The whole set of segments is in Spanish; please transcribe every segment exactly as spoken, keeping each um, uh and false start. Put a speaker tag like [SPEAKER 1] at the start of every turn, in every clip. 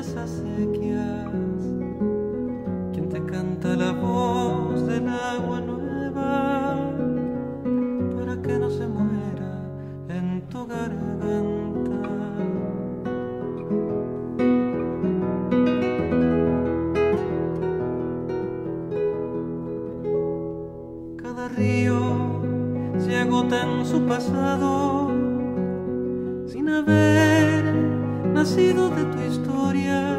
[SPEAKER 1] las acequias, quien te canta la voz del agua nueva para que no se muera en tu garganta. Cada río se agota en su pasado sin haber nacido de tu historia.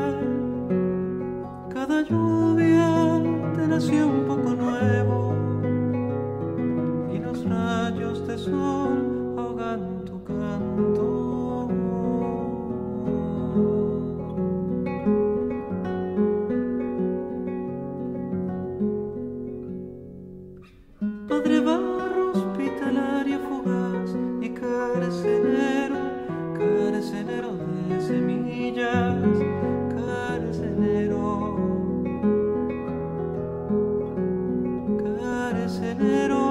[SPEAKER 1] Cada lluvia te nació un poco nuevo y los rayos de sol ahogan tu canto. Padre barro hospitalario fugaz y carcelero, carcelero de semillas, carcelero, carcelero.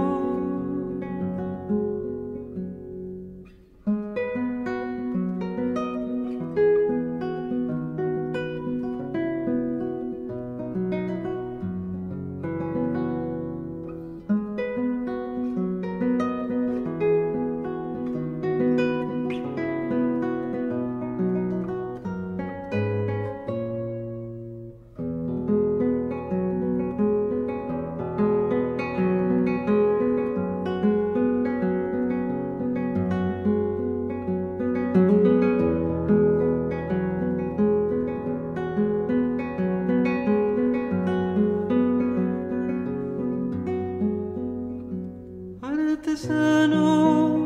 [SPEAKER 1] Artesano,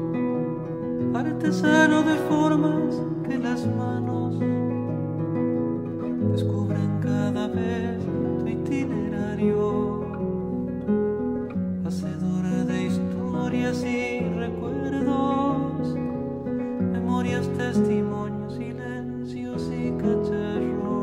[SPEAKER 1] artesano de formas que las manos descubren cada vez tu itinerario, hacedora de historias y recuerdos, memorias, testimonios, silencios y cacharros.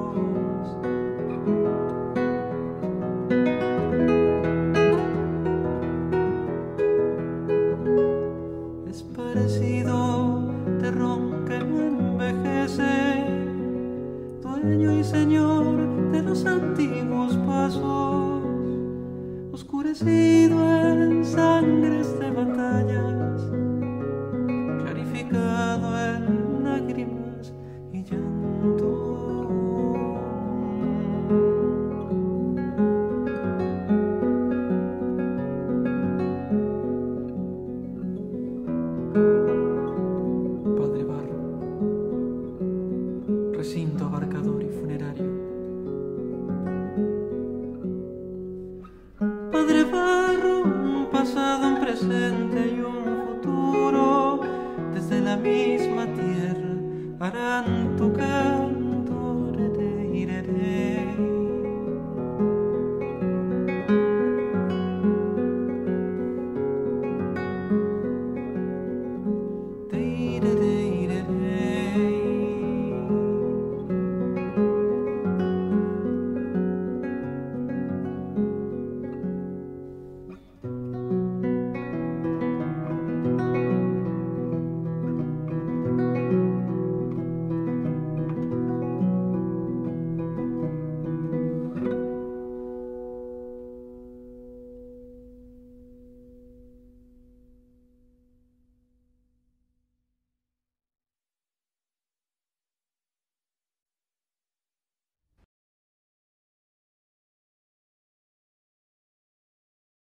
[SPEAKER 1] Es parecido terrón que no envejece, dueño y señor de los antiguos pasos, oscurecido en sangres de batallas, clarificado en lágrimas y llanto. Padre barro, recinto abarcador y funerario. Padre barro, un pasado, un presente y un futuro, desde la misma tierra harán tu casa.